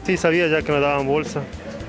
Sí, sabía ya que me daban bolsa.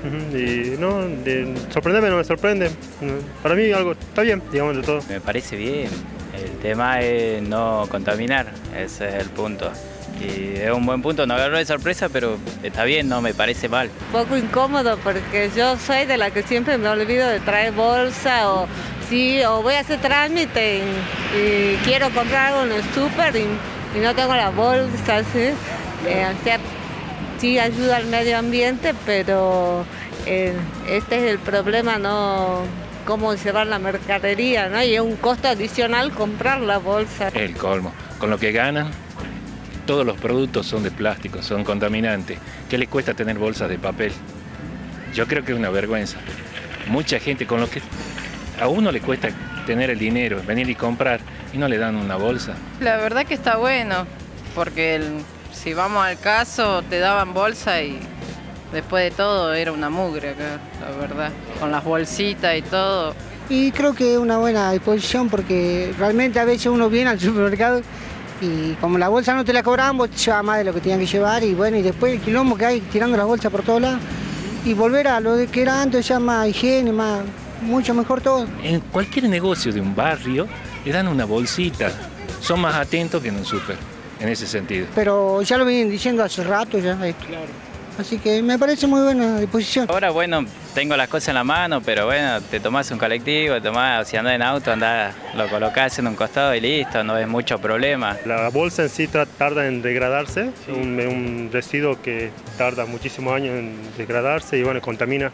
Y no, sorprenderme no me sorprende. Para mí algo está bien, digamos, de todo. Me parece bien. El tema es no contaminar, ese es el punto. Y es un buen punto, no agarró de sorpresa, pero está bien, no me parece mal. Un poco incómodo porque yo soy de la que siempre me olvido de traer bolsa o voy a hacer trámite y quiero comprar algo en el súper y no tengo la bolsa, ¿sí? O sea, sí ayuda al medio ambiente, pero este es el problema, ¿no? Cómo llevar la mercadería, ¿no? Y es un costo adicional comprar la bolsa. El colmo. Con lo que ganan, todos los productos son de plástico, son contaminantes. ¿Qué les cuesta tener bolsas de papel? Yo creo que es una vergüenza. Mucha gente, con lo que a uno le cuesta tener el dinero, venir y comprar, y no le dan una bolsa. La verdad que está bueno, porque si vamos al caso, te daban bolsa y después de todo era una mugre acá, la verdad, con las bolsitas y todo. Y creo que es una buena disposición porque realmente a veces uno viene al supermercado y como la bolsa no te la cobraban, vos te llevas más de lo que tenían que llevar y bueno, y después el quilombo que hay tirando las bolsas por todos lados y volver a lo de que era antes, ya más higiene, mucho mejor todo. En cualquier negocio de un barrio le dan una bolsita, son más atentos que en un súper, en ese sentido. Pero ya lo vienen diciendo hace rato ya esto. Claro. Así que me parece muy buena disposición. Ahora, bueno, tengo las cosas en la mano, pero bueno, te tomás un colectivo, si andás en auto, lo colocás en un costado y listo, no es mucho problema. La bolsa en sí tarda en degradarse, sí. Un residuo que tarda muchísimos años en degradarse y bueno, contamina.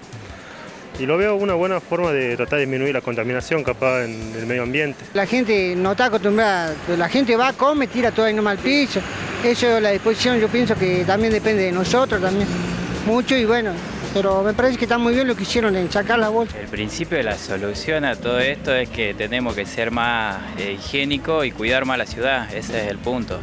Y lo veo una buena forma de tratar de disminuir la contaminación capaz en el medio ambiente. La gente no está acostumbrada, la gente va, come, tira todo ahí nomás al piso. Eso, la disposición, yo pienso que también depende de nosotros también, mucho y bueno, pero me parece que está muy bien lo que hicieron en sacar la bolsa. El principio de la solución a todo esto es que tenemos que ser más higiénicos y cuidar más la ciudad, ese es el punto.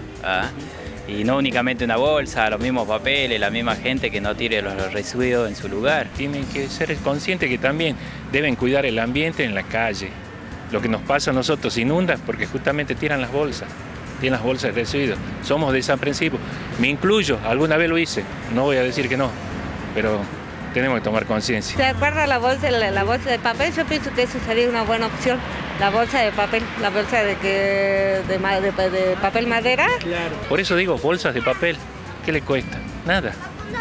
Y no únicamente una bolsa, los mismos papeles, la misma gente que no tire los residuos en su lugar. Tienen que ser conscientes que también deben cuidar el ambiente en la calle. Lo que nos pasa a nosotros inunda porque justamente tiran las bolsas de residuos. Somos desaprensivos. Me incluyo, alguna vez lo hice, no voy a decir que no, pero tenemos que tomar conciencia. ¿Se acuerda la bolsa de papel? Yo pienso que eso sería una buena opción. La bolsa de papel, la bolsa de papel madera. Claro. Por eso digo, bolsas de papel, ¿qué le cuesta? Nada.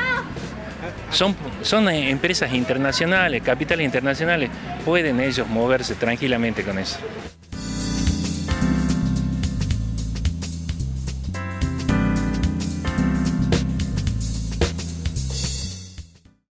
Son empresas internacionales, capitales internacionales, pueden ellos moverse tranquilamente con eso.